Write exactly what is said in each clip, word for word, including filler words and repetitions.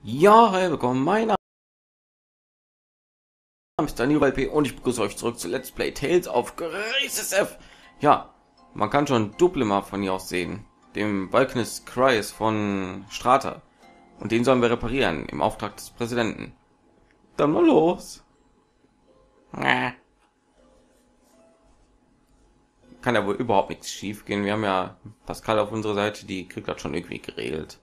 Ja, hi, willkommen. Mein Name ist Daniel P. und ich begrüße euch zurück zu Let's Play Tales of Graces F. Ja, man kann schon Duplima von hier aus sehen, dem Valknis Kreis von Strata. Und den sollen wir reparieren im Auftrag des Präsidenten. Dann mal los. Äh. Kann ja wohl überhaupt nichts schief gehen. Wir haben ja Pascal auf unserer Seite, die kriegt das schon irgendwie geregelt.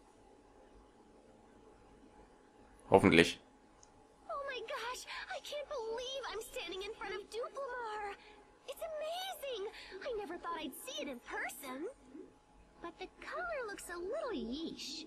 Hoffentlich. Oh my gosh, I can't believe I'm standing in front of Duplimar. It's amazing. I never thought I'd see it in person. But the color looks a little yeesh.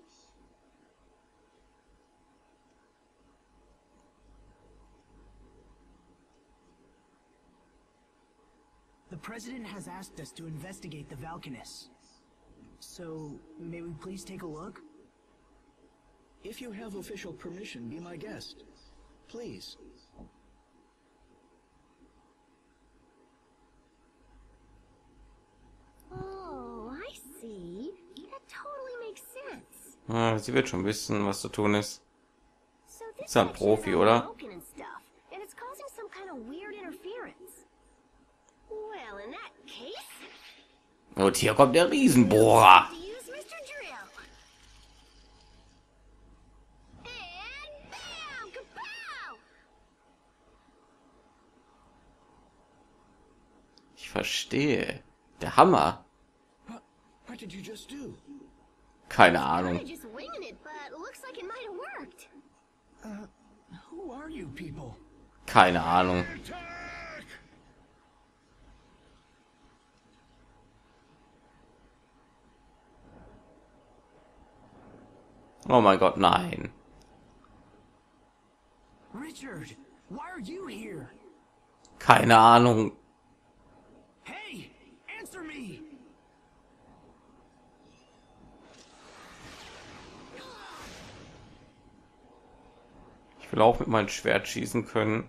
The President has asked us to investigate the Valkanus. So, may we please take a look? If you have official permission, be my guest. Please. Oh, I see. That totally makes sense. Ah, sie wird schon wissen, was zu tun ist. So this Ist ja ein section is Profi, all oder? broken and stuff, and it's causing some kind of weird interference. Well, in that case, Und hier kommt der Riesenbohrer. to use Mister Drill. And bam! Kapow! Ich verstehe. Der Hammer. What, what did you just do? Keine Kinda Ahnung. just winging it, but looks like it might have worked. Uh, who are you people? Keine Ahnung. Oh mein Gott, nein. Richard, why are you here? Keine Ahnung. Hey, answer me! Ich will auch mit meinem Schwert schießen können.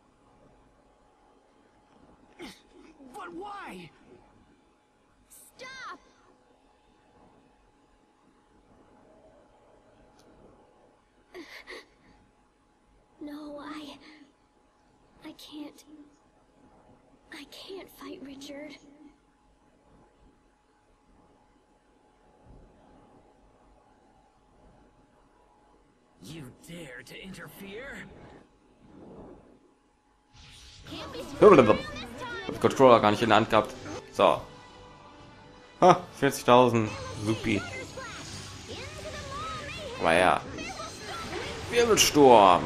But why? Stop! No, I... I can't... I can't fight Richard. You dare to interfere? Can't be Ich screwed hab around this time. den Controller gar nicht in der Hand gehabt. So. Ha, vierzigtausend. Supi. Into the mall, Aber ja. Wirbelsturm.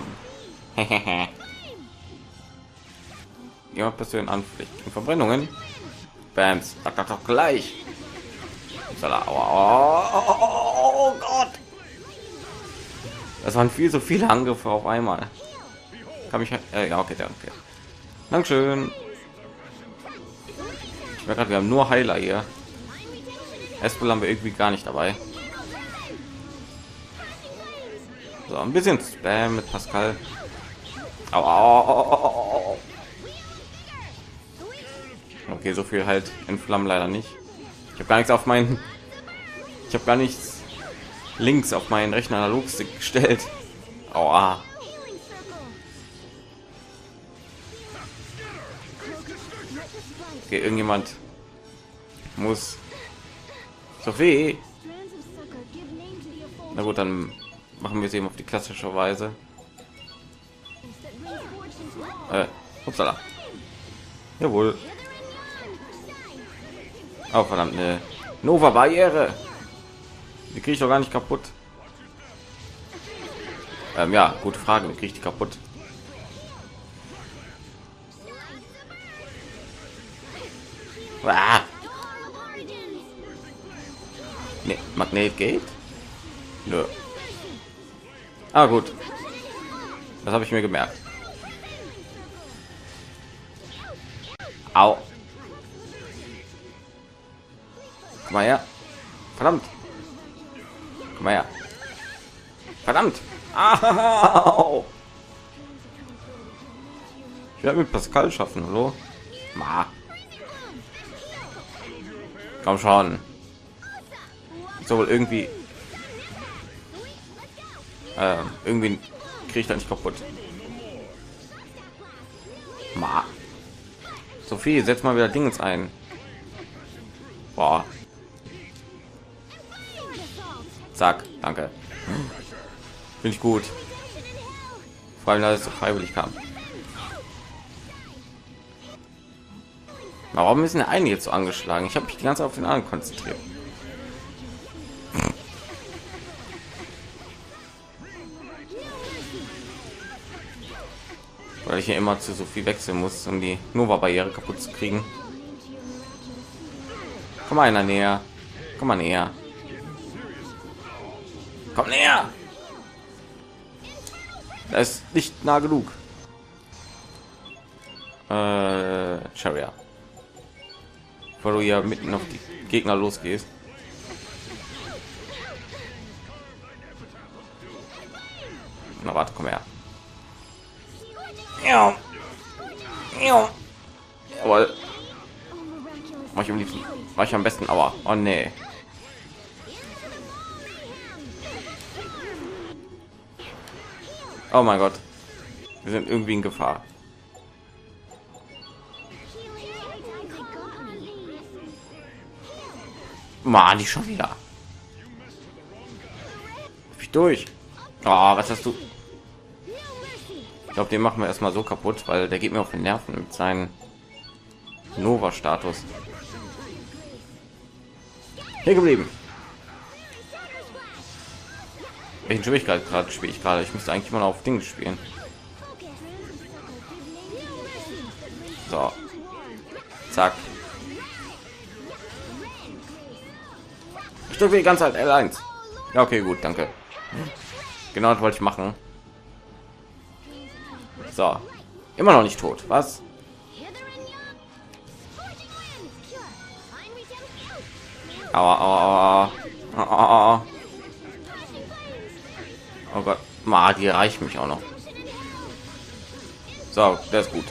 Ja, persönlich Anpflicht. Und Verbrennungen. Bams. Sag das doch gleich. Upsala. Aua, aua, oh, oh, oh, oh Gott. Das waren viel so viele Angriffe auf einmal. Kann mich. Äh, ja, okay, danke. Dankeschön. Ich merke gerade, wir haben nur Heiler hier. Espel haben wir irgendwie gar nicht dabei. So, ein bisschen Spam mit Pascal. Au, au, au, au, au, au. Okay, so viel halt in Flammen leider nicht. Ich habe gar nichts auf meinen. Ich habe gar nichts links auf meinen Rechner Analogstick gestellt. Aua. Okay, irgendjemand muss. Sophie. Na gut, dann machen wir sie eben auf die klassische Weise. Äh, upsala. Jawohl. Oh, verdammt, eine Nova Barriere. Die kriege ich doch gar nicht kaputt. Ähm, ja, gute Frage. Wie kriege ich die kaputt? Ah. Nee, Magnet geht? Nö. Ah, gut. Das habe ich mir gemerkt. Au. Komm mal her. Verdammt. Komm mal her. Verdammt. Au. Ich werde mit Pascal schaffen, hallo? Ma. Komm schon. Ich soll wohl irgendwie Äh, irgendwie kriege ich da nicht kaputt. Ma. Sophie, setz mal wieder Dingens ein. Boah. Zack, danke. Finde ich gut. Vor allem, dass es so freiwillig kam. Warum ist denn der eine jetzt so angeschlagen? Ich habe mich die ganze Zeit auf den anderen konzentriert. Weil ich hier immer zu so viel wechseln muss, um die Nova-Barriere kaputt zu kriegen. Komm mal einer näher. Komm mal näher. Komm näher. Das ist nicht nah genug. Äh, Chariot. Weil du ja mitten auf die Gegner losgehst. Na warte, komm her. Ja. Ja. Jawohl. Mach ich am liebsten. Mach ich am besten, aber oh nee. Oh mein Gott. Wir sind irgendwie in Gefahr. Mann, die schon wieder. Ich durch. Oh, was hast du? Ich glaube, den machen wir erstmal so kaputt, weil der geht mir auf den Nerven mit seinem Nova-Status. Hier geblieben. Welchen Schwierigkeit gerade spiele ich gerade? Ich müsste eigentlich mal auf Dinge spielen. So. Zack. Ich drücke die ganze Zeit L eins. Ja, okay, gut, danke. Genau das wollte ich machen. So. Immer noch nicht tot. Was? Aua, aua, aua, aua. Oh Gott. Ma, die reicht mich auch noch. So, das ist gut.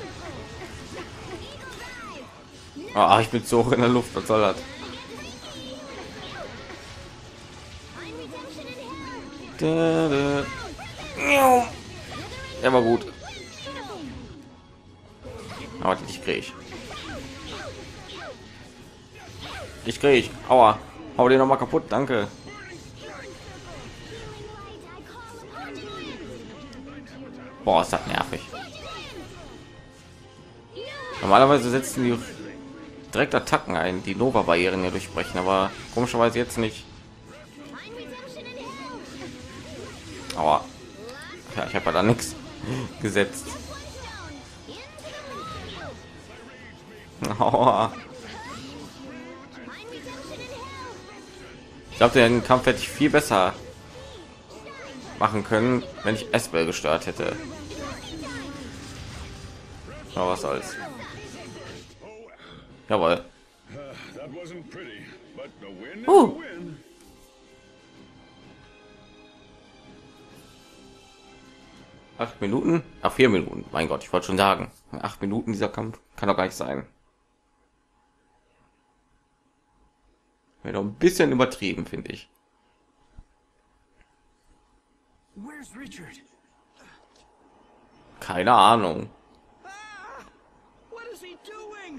Ah, ich bin so hoch in der Luft. Was soll das? Der war gut. Aber ich kriege ich. Ich kriege ich. Aua. Hau den noch mal kaputt. Danke. Boah, ist das nervig. Normalerweise setzen die direkt Attacken ein, die Nova-Barrieren hier durchbrechen, aber komischerweise jetzt nicht. Aber ja, ich habe da nichts gesetzt. Aua. Ich glaube, den Kampf hätte ich viel besser machen können, wenn ich Esbel gestört hätte. Aber was soll's. Jawohl. Uh. Acht Minuten? Ach, vier Minuten. Mein Gott, ich wollte schon sagen. Acht Minuten dieser Kampf kann doch gar nicht sein. Wäre doch ein bisschen übertrieben, finde ich. Where's Richard? Keine Ahnung. What is he doing?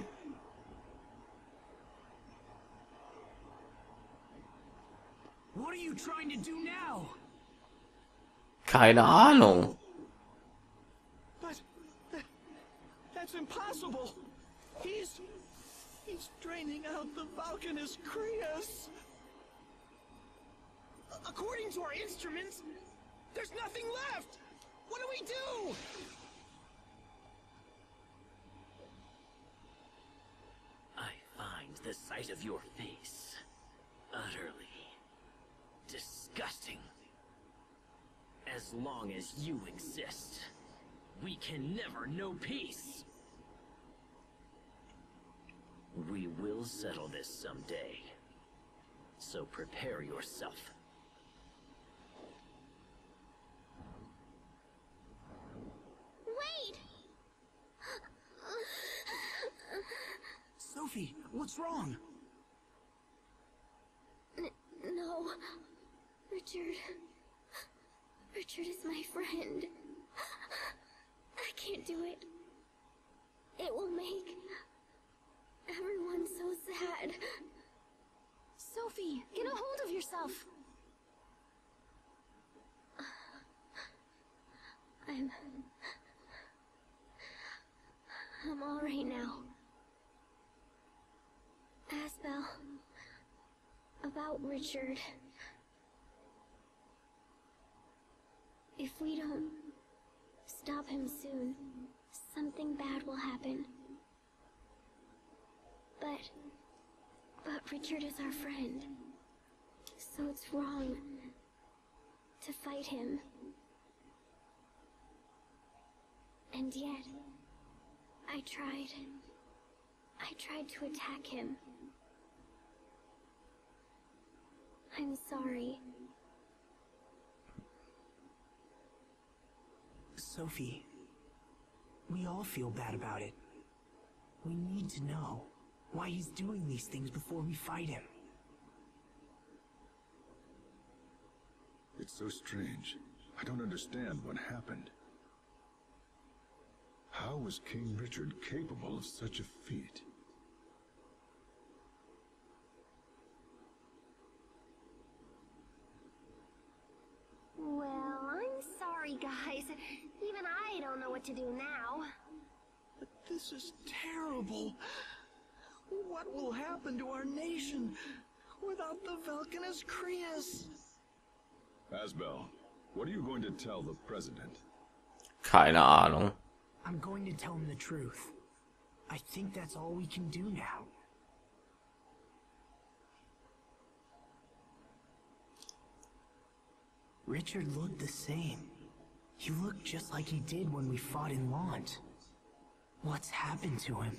What are you trying to do now? Keine Ahnung. But that, that's impossible. He's he's draining out the Valkanus Krias. According to our instruments, there's nothing left. What do we do? I find the sight of your face utterly disgusting. As long as you exist, we can never know peace. We will settle this someday, so prepare yourself. Wait! Sophie, what's wrong? N no. Richard. Richard. Richard is my friend. I can't do it. It will make everyone so sad. Sophie, get a hold of yourself. I'm... I'm all right now. Asbel, about Richard. If we don't stop him soon, something bad will happen. But... But Richard is our friend. So it's wrong to fight him. And yet, I tried. I tried to attack him. I'm sorry. Sophie, we all feel bad about it. We need to know why he's doing these things before we fight him. It's so strange. I don't understand what happened. How was King Richard capable of such a feat? Well, I'm sorry, guys. Even I don't know what to do now. But this is terrible. What will happen to our nation without the Valkanus Krias? Asbel, what are you going to tell the president? Keine Ahnung. I'm going to tell him the truth. I think that's all we can do now. Richard looked the same. He looked just like he did when we fought in Lont. What's happened to him?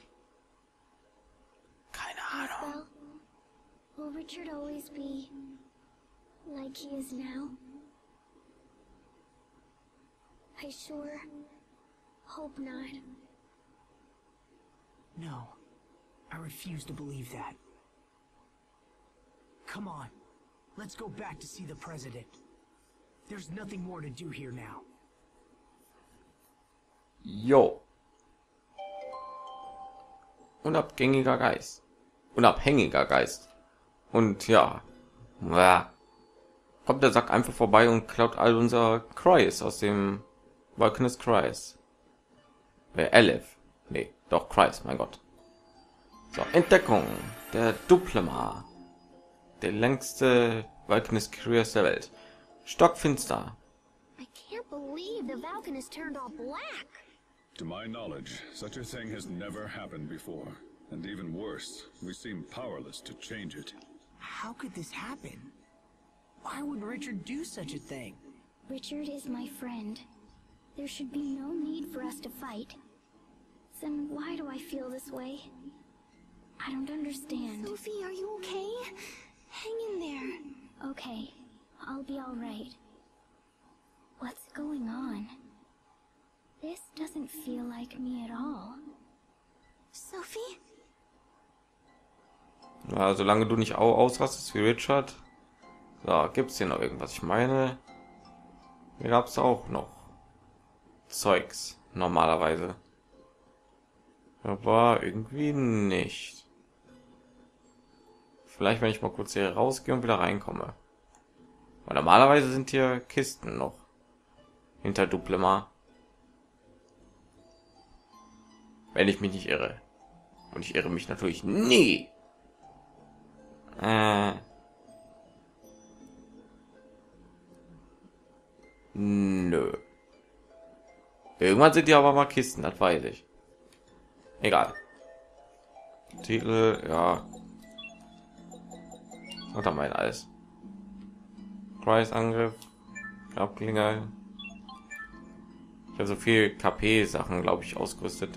Keine Ahnung. Asbel, will Richard always be like he is now? I sure hope not. No, I refuse to believe that. Come on, let's go back to see the president. There's nothing more to do here now. Jo. Unabhängiger Geist. Unabhängiger Geist. Und ja. ja. Kommt der Sack einfach vorbei und klaut all unser Kreis aus dem Valkanus Kreis. Wer Elef? Nee, doch Kreis, mein Gott. So, Entdeckung. Der Duplemar. Der längste Valkanus Kreis der Welt. Stockfinster. I can't believe the Valkanus turned all black. To my knowledge, such a thing has never happened before. And even worse, we seem powerless to change it. How could this happen? Why would Richard do such a thing? Richard is my friend. There should be no need for us to fight. Then why do I feel this way? I don't understand. Sophie, are you okay? Hang in there. Okay, I'll be all right. What's going on? This doesn't feel like me at all. Sophie? Ja, solange du nicht au ausrastest wie Richard. So, gibt's hier noch irgendwas? Ich meine, hier gab's auch noch Zeugs normalerweise. Aber irgendwie nicht. Vielleicht, wenn ich mal kurz hier rausgehe und wieder reinkomme. Weil normalerweise sind hier Kisten noch hinter Duplemar. Wenn ich mich nicht irre. Und ich irre mich natürlich nie. Äh. Nö. Irgendwann sind die aber mal Kisten, das weiß ich. Egal. Titel, ja. Was haben wir denn alles? Kreisangriff, Grabklinge. Ich habe so viel K P-Sachen, glaube ich, ausgerüstet.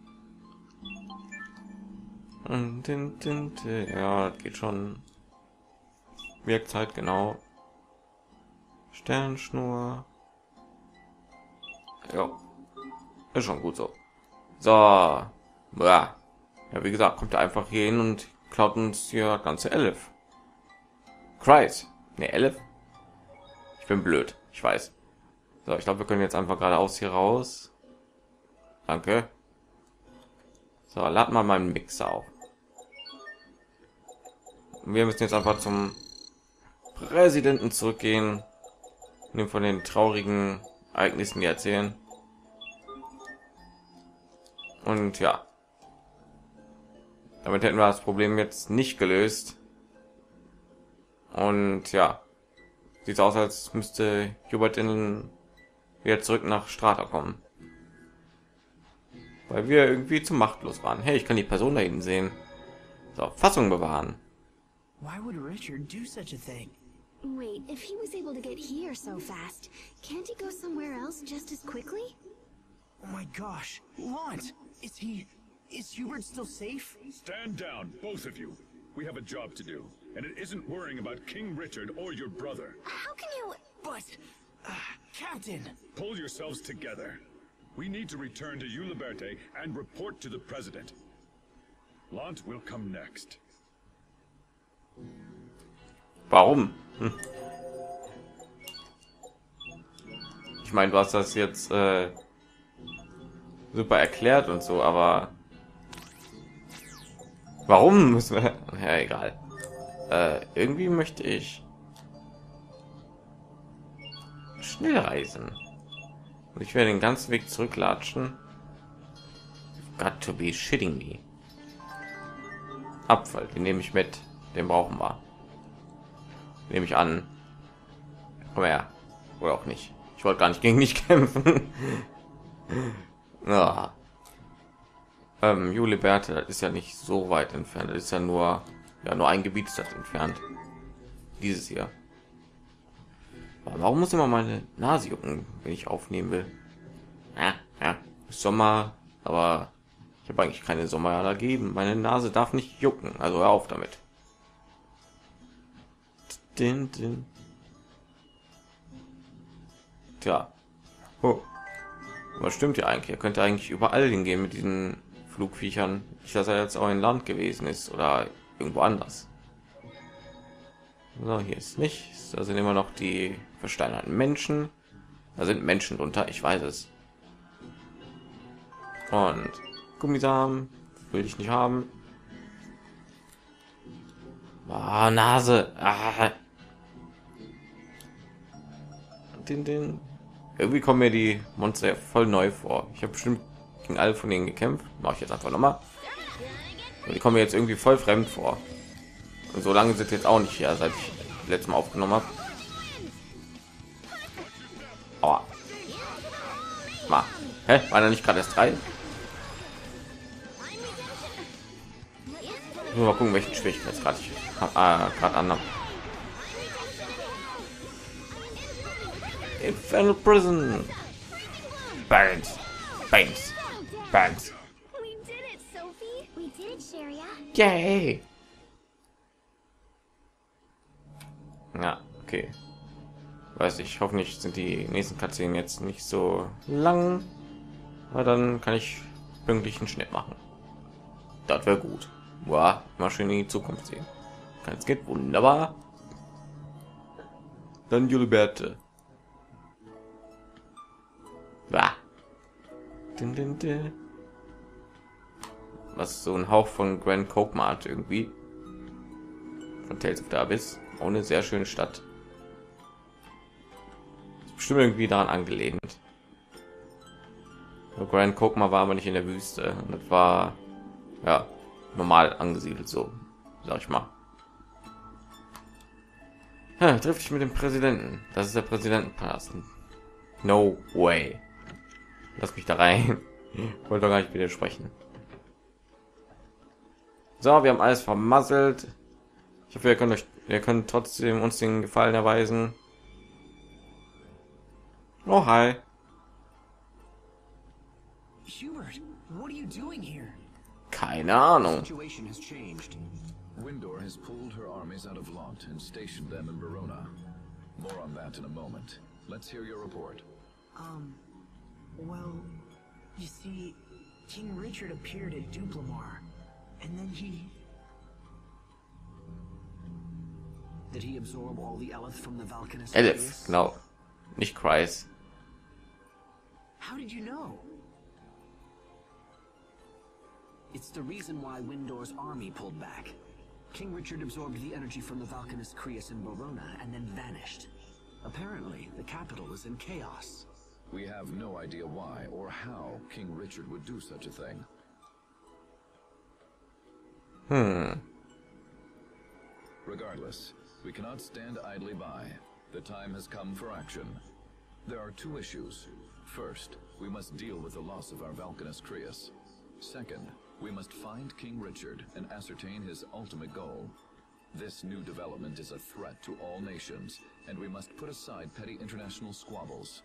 Ja, das geht schon. Wirkzeit, genau. Sternschnur. Ja, ist schon gut so. So, ja, ja, wie gesagt, kommt er einfach hier hin und klaut uns hier ganze elf. Kreis, ne elf. Ich bin blöd, ich weiß. So, ich glaube, wir können jetzt einfach geradeaus hier raus. Danke. So, lad mal meinen Mixer auf. Wir müssen jetzt einfach zum Präsidenten zurückgehen, und ihm von den traurigen Ereignissen erzählen. Und ja, damit hätten wir das Problem jetzt nicht gelöst. Und ja, sieht aus, als müsste Hubert in wieder zurück nach Strata kommen, weil wir irgendwie zu machtlos waren. Hey, ich kann die Person da hinten sehen. So, Fassung bewahren. Why would Richard do such a thing? Wait, if he was able to get here so fast, can't he go somewhere else just as quickly? Oh my gosh, Launt! Is he... is Hubert still safe? Stand down, both of you. We have a job to do, and it isn't worrying about King Richard or your brother. How can you... But... Uh, Captain! Pull yourselves together. We need to return to Uliberte and report to the President. Lant will come next. Warum? Hm. Ich meine, du hast das jetzt äh, super erklärt und so, aber warum müssen wir? Ja, egal. Äh, irgendwie möchte ich schnell reisen. Und ich werde den ganzen Weg zurücklatschen. Got to be shitting me. Abfall, den nehme ich mit. Den brauchen wir. Nehme ich an. Komm her. Oder auch nicht. Ich wollte gar nicht gegen dich kämpfen. Ja. Ähm, Uliberte, das ist ja nicht so weit entfernt. Das ist ja nur, ja, nur ein Gebiet ist das entfernt. Dieses hier. Aber warum muss immer meine Nase jucken, wenn ich aufnehmen will? Ja, ja. Sommer, aber ich habe eigentlich keine Sommerallergie. Meine Nase darf nicht jucken. Also hör auf damit. Din, din. Tja. Oh. Was stimmt ja eigentlich? Er könnte eigentlich überall hingehen mit diesen Flugviechern. Nicht, dass er jetzt auch in Land gewesen ist oder irgendwo anders. So, hier ist nichts. Da sind immer noch die versteinerten Menschen. Da sind Menschen drunter, ich weiß es. Und Gummisamen will ich nicht haben. Ah, Nase. Ah. Den, den. Irgendwie kommen mir die Monster voll neu vor. Ich habe bestimmt gegen alle von denen gekämpft. Mache ich jetzt einfach noch mal. Und die kommen mir jetzt irgendwie voll fremd vor. Und so lange sind jetzt auch nicht hier, seit ich letztes Mal aufgenommen habe. Aua. Mal. Hä? War da nicht gerade erst drei? Mal gucken, welchen Schwierigkeitsgrad ich äh, gerade an habe. Infernal Prison. Bangs. Bangs. Bangs. We did it, Sophie! We did it, Sharia! Yay! Ja, okay. Weiß ich, hoffentlich sind die nächsten Cutscenen jetzt nicht so lang. Aber dann kann ich pünktlich einen Schnitt machen. Das wäre gut. Wow, mal schön in die Zukunft sehen. Es geht wunderbar. Dann Uliberte. Bah. Din, din, din. Was so ein Hauch von Grand Kokma hat irgendwie. Von Tales of the Abyss. Auch eine sehr schöne Stadt. Ist bestimmt irgendwie daran angelehnt. Grand Kokma war aber nicht in der Wüste. Und das war ja normal angesiedelt, so sag ich mal. Ja, trifft sich mit dem Präsidenten. Das ist der Präsidentenpalast. No way. Lass mich da rein. Ich wollte doch gar nicht widersprechen. So, wir haben alles vermasselt. Ich hoffe, ihr könnt euch, ihr könnt trotzdem uns den Gefallen erweisen. Oh, hi. Hubert, what are you doing here? Keine Ahnung. Situation has changed. Windor has pulled her armies out of Lant and stationed them in Verona. More on that in a moment. Let's hear your report. Um, well, you see, King Richard appeared at Duplamar, and then he... Did he absorb all the Eleth from the Valkanist? Elif, genau. Nicht Kreis. How did you know? It's the reason why Windor's army pulled back. King Richard absorbed the energy from the Valkanist Crius in Verona and then vanished. Apparently, the capital is in chaos. We have no idea why or how King Richard would do such a thing. Hmm. Regardless, we cannot stand idly by. The time has come for action. There are two issues. First, we must deal with the loss of our Valkanist Crius. Second, we must find King Richard and ascertain his ultimate goal. This new development is a threat to all nations, and we must put aside petty international squabbles.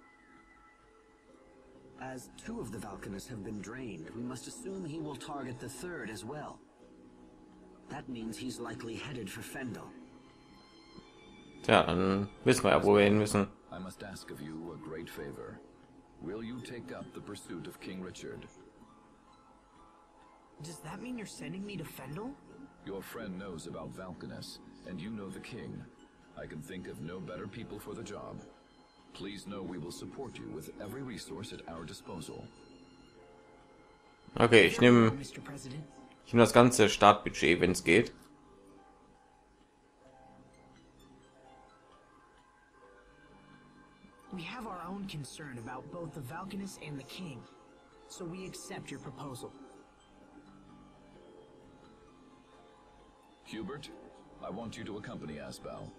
As two of the Valkanists have been drained, we must assume he will target the third as well. That means he's likely headed for Fendel. Tja, dann wissen wir ja, wo wir hin müssen. I must ask of you a great favor. Will you take up the pursuit of King Richard? Does that mean you're sending me to Fendel? Your friend knows about Valkanus, and you know the king. I can think of no better people for the job. Please know we will support you with every resource at our disposal. Okay, ich nehme Mister President. ich nehme das ganze Startbudget, wenn es geht. We have our own concern about both the Valkanus and the king, so we accept your proposal. Hubert, I want you to accompany Asbel.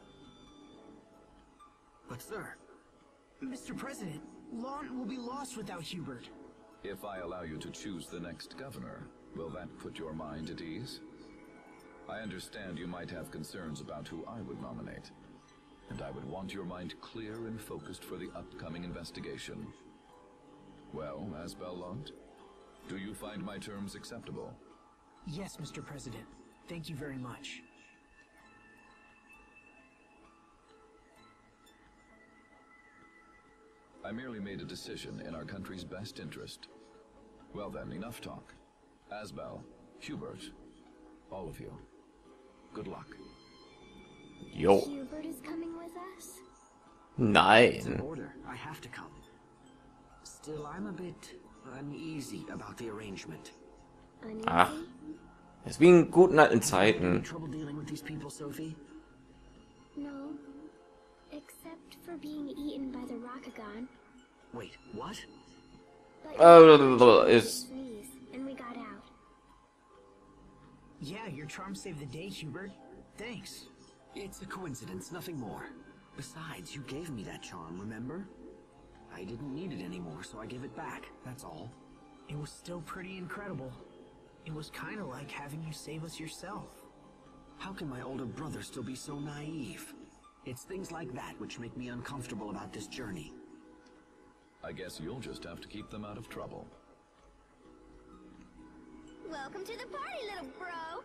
But sir, Mister President, Lon will be lost without Hubert. If I allow you to choose the next governor, will that put your mind at ease? I understand you might have concerns about who I would nominate, and I would want your mind clear and focused for the upcoming investigation. Well, Asbel Lont, do you find my terms acceptable? Yes, Mister President. Thank you very much. I merely made a decision in our country's best interest. Well then, enough talk. Asbel, Hubert, all of you, good luck. Jo. Hubert is coming with us? it's an Nein. order. I have to come. Still, I'm a bit uneasy about the arrangement. Uneasy? Ach, es ist wie in guten alten Any Zeiten. trouble dealing with these people, Sophie? No. Except for being eaten by the Rokugan. Wait, what? But Uh, is sneeze, and we got out. Yeah, your charm saved the day, Hubert. Thanks. It's a coincidence, nothing more. Besides, you gave me that charm, remember? I didn't need it anymore, so I gave it back, that's all. It was still pretty incredible. It was kind of like having you save us yourself. How can my older brother still be so naive? It's things like that which make me uncomfortable about this journey. I guess you'll just have to keep them out of trouble. Welcome to the party, little bro!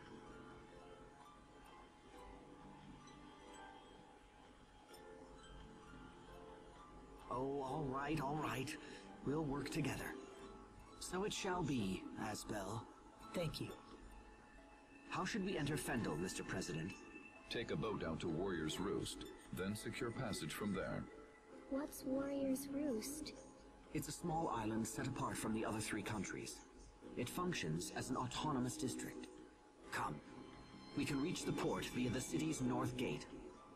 Oh, all right, all right. We'll work together. So it shall be, Asbel. Thank you. How should we enter Fendel, Mister President? Take a boat out to Warrior's Roost, then secure passage from there. What's Warrior's Roost? It's a small island set apart from the other three countries. It functions as an autonomous district. Come. We can reach the port via the city's north gate.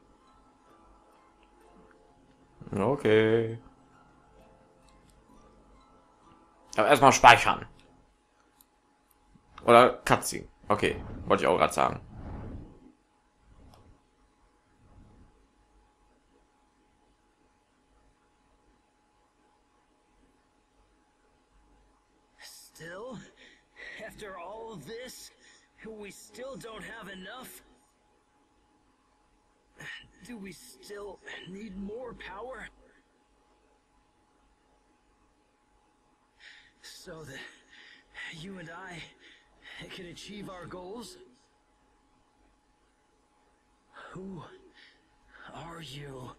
okay. Aber erstmal speichern. Oder Cutscene. Okay, wollte ich auch gerade sagen. Still? After all of this, we still don't have enough? Do we still need more power? So that you and I can achieve our goals? Who are you?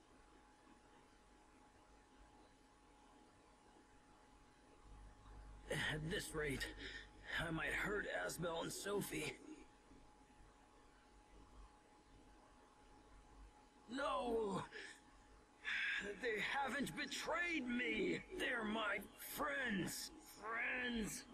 At this rate, I might hurt Asbel and Sophie. No! They haven't betrayed me. They're my friends. Friends.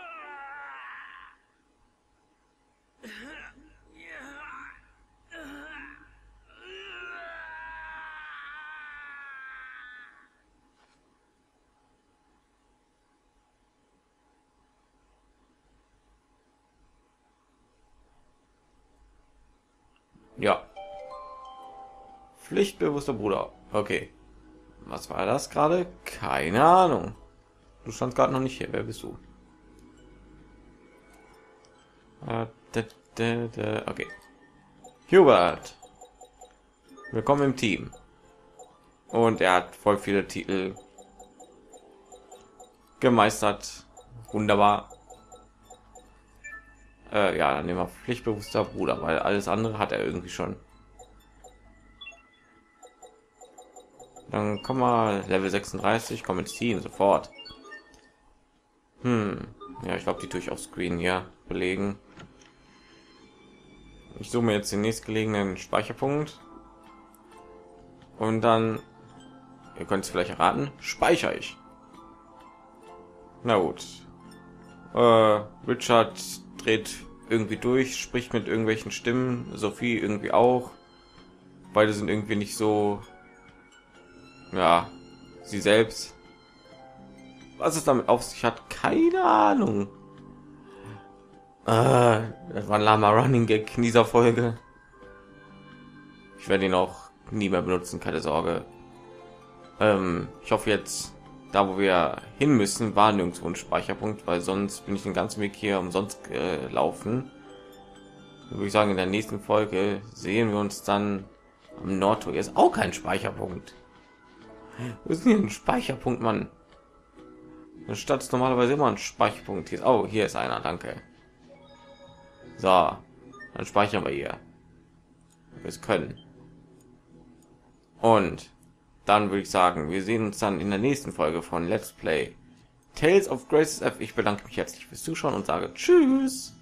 Ja. Pflichtbewusster Bruder. Okay. Was war das gerade? Keine Ahnung. Du standst gerade noch nicht hier. Wer bist du? Okay. Hubert. Willkommen im Team. Und er hat voll viele Titel gemeistert. Wunderbar. Äh, ja, dann nehmen wir pflichtbewusster Bruder, weil alles andere hat er irgendwie schon. Dann kommen wir Level sechsunddreißig, kommen ins Team sofort. Hm, ja, ich glaube, die tue ich auf Screen hier belegen. Ich suche mir jetzt den nächstgelegenen Speicherpunkt und dann, ihr könnt es vielleicht erraten, speichere ich. Na gut. Äh, Richard dreht irgendwie durch, spricht mit irgendwelchen Stimmen, Sophie irgendwie auch. Beide sind irgendwie nicht so, ja, sie selbst. Was es damit auf sich hat, keine Ahnung. Äh, das war ein lama Running Gag in dieser Folge. Ich werde ihn auch nie mehr benutzen, keine Sorge. Ähm, ich hoffe jetzt, da wo wir hin müssen, war nirgendwo ein Speicherpunkt, weil sonst bin ich den ganzen Weg hier umsonst gelaufen. Würde ich sagen, in der nächsten Folge sehen wir uns dann am Nordtor. Hier ist auch kein Speicherpunkt. Wo ist denn hier ein Speicherpunkt, Mann? In der Stadt ist normalerweise immer ein Speicherpunkt. Hier ist, oh, hier ist einer, danke. So, dann speichern wir hier. Wir es können. Und dann würde ich sagen, wir sehen uns dann in der nächsten Folge von Let's Play Tales of Graces F. Ich bedanke mich herzlich fürs Zuschauen und sage Tschüss.